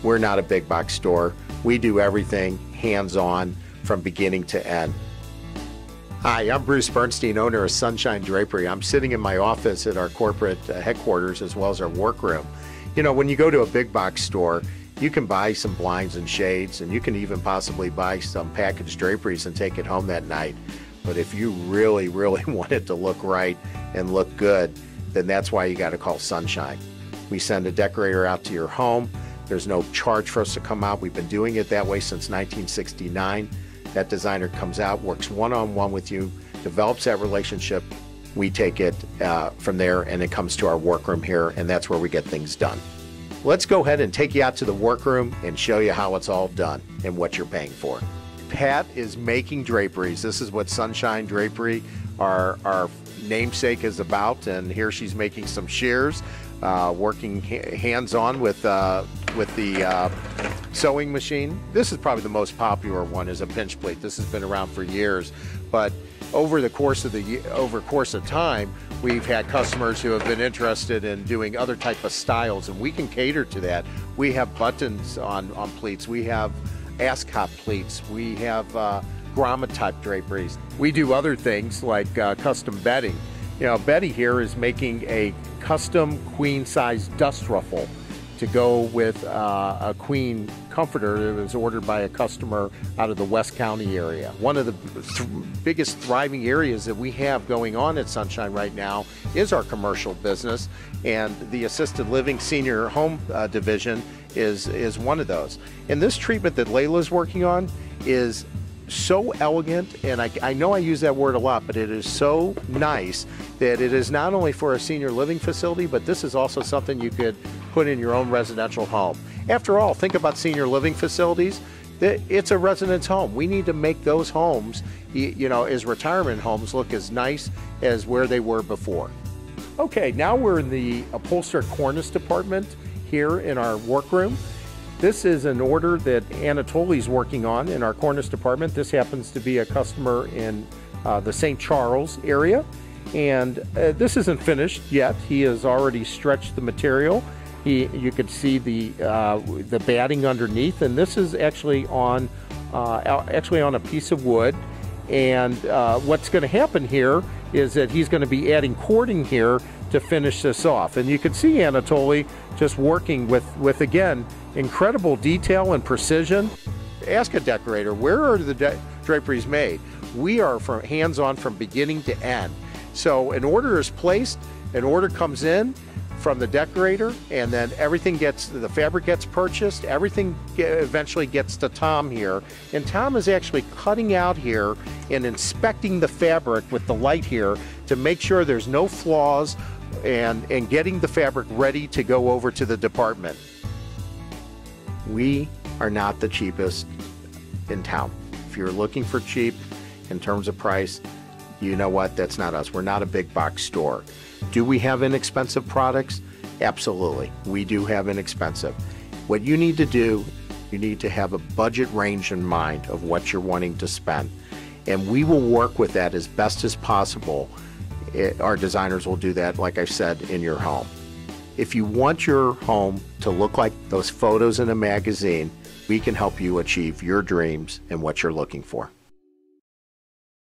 We're not a big box store. We do everything hands-on from beginning to end. Hi, I'm Bruce Bernstein, owner of Sunshine Drapery. I'm sitting in my office at our corporate headquarters as well as our workroom. You know, when you go to a big box store, you can buy some blinds and shades, and you can even possibly buy some packaged draperies and take it home that night. But if you really want it to look right and look good, then that's why you got to call Sunshine. We send a decorator out to your home. There's no charge for us to come out. We've been doing it that way since 1969. That designer comes out, works one-on-one with you, develops that relationship. We take it from there, and it comes to our workroom here, and that's where we get things done. Let's go ahead and take you out to the workroom and show you how it's all done and what you're paying for. Pat is making draperies. This is what Sunshine Drapery, our namesake, is about, and here she's making some shears, working hands-on with the sewing machine. This is probably the most popular one, is a pinch plate. This has been around for years, but over the course of time, we've had customers who have been interested in doing other type of styles, and we can cater to that. We have buttons on pleats. We have ascot pleats. We have grommet type draperies. We do other things like custom bedding. You know, Betty here is making a custom queen size dust ruffle to go with a queen comforter that was ordered by a customer out of the West County area. One of the biggest thriving areas that we have going on at Sunshine right now is our commercial business, and the assisted living senior home division is one of those. And this treatment that Layla's working on is so elegant, and I know I use that word a lot, but it is so nice that it is not only for a senior living facility, but this is also something you could put in your own residential home. After all, think about senior living facilities. It's a residence home. We need to make those homes, you know, as retirement homes, look as nice as where they were before. Okay, now we're in the upholstered cornice department here in our workroom. This is an order that Anatoly's working on in our cornice department. This happens to be a customer in the St. Charles area, and this isn't finished yet. He has already stretched the material. You could see the batting underneath, and this is actually on a piece of wood. And what's going to happen here is that he's going to be adding cording here to finish this off. And you can see Anatoly just working with again, incredible detail and precision. Ask a decorator, where are the draperies made? We are hands-on from beginning to end. So an order is placed, an order comes in from the decorator, and then the fabric gets purchased, everything eventually gets to Tom here, and Tom is actually cutting out here and inspecting the fabric with the light here to make sure there's no flaws, and getting the fabric ready to go over to the department. We are not the cheapest in town. If you're looking for cheap in terms of price, you know what, that's not us. We're not a big box store. Do we have inexpensive products? Absolutely, we do have inexpensive. What you need to do, you need to have a budget range in mind of what you're wanting to spend. And we will work with that as best as possible. Our designers will do that, like I said, in your home. If you want your home to look like those photos in a magazine, we can help you achieve your dreams and what you're looking for.